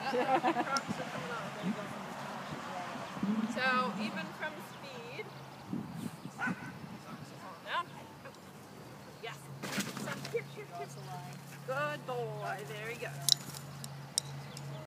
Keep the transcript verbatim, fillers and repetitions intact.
So even from speed. Now. Yes. Here, here, here. Good boy. There he goes.